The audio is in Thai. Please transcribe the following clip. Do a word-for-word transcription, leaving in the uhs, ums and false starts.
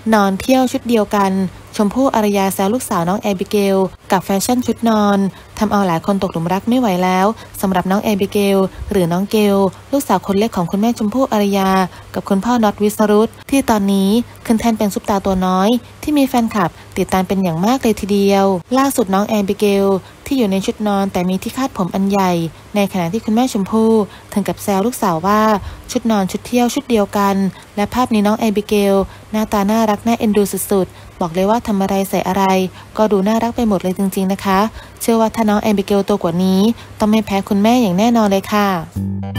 นอนเที่ยวชุดเดียวกันชมพู่อารยาแซวลูกสาวน้องแอบิเกลกับแฟชั่นชุดนอนทำเอาหลายคนตกหลุมรักไม่ไหวแล้วสำหรับน้องแอบิเกลหรือน้องเกลลูกสาวคนเล็กของคุณแม่ชมพู่อารยากับคุณพ่อน็อตวิสรุตที่ตอนนี้ขึ้นแท่นเป็นซุปตาตัวน้อยที่มีแฟนคลับติดตามเป็นอย่างมากเลยทีเดียวล่าสุดน้องแอบิเกลที่อยู่ในชุดนอนแต่มีที่คาดผมอันใหญ่ในขณะที่คุณแม่ชมพู่ถึงกับแซวลูกสาวว่าชุดนอนชุดเที่ยวชุดเดียวกันและภาพนี้น้องแอบิเกลหน้าตาน่ารักน่าเอ็นดูสุดๆบอกเลยว่าทำอะไรใส่อะไรก็ดูน่ารักไปหมดเลยจริงๆนะคะเชื่อว่าถ้าน้องแอบิเกลโตกว่านี้ต้องไม่แพ้คุณแม่อย่างแน่นอนเลยค่ะ